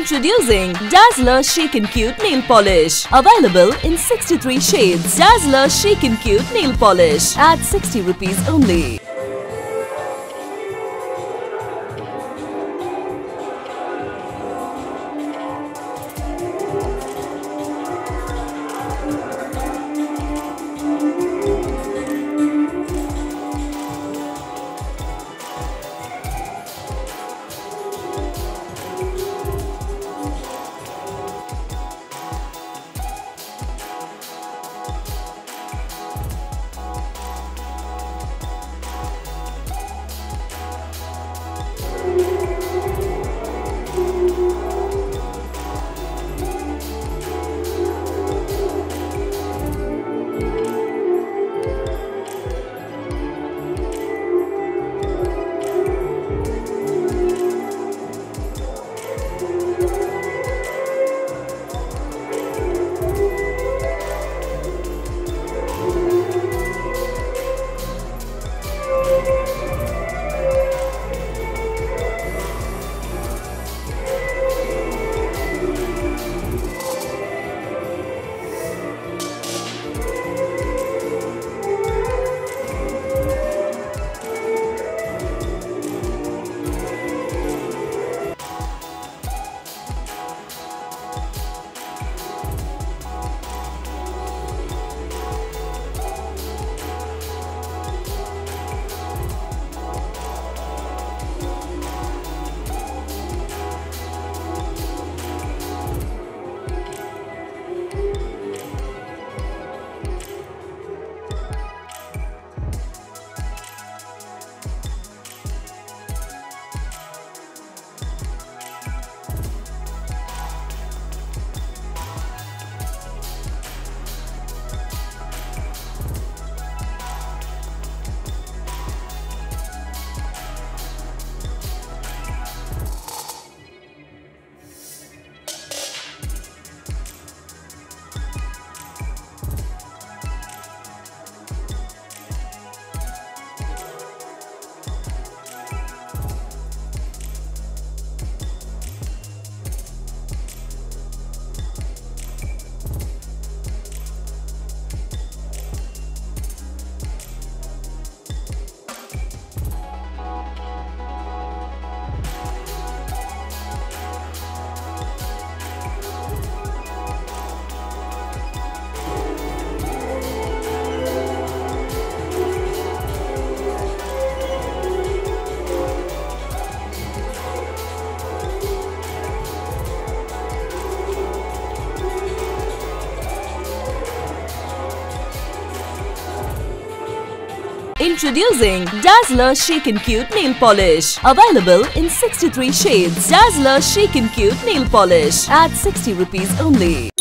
Introducing Dazzler Chic and Cute Nail Polish. Available in 63 shades. Dazzler Chic and Cute Nail Polish at 60 rupees only. Introducing Dazzler Chic and Cute Nail Polish. Available in 63 shades. Dazzler Chic and Cute Nail Polish at 60 rupees only.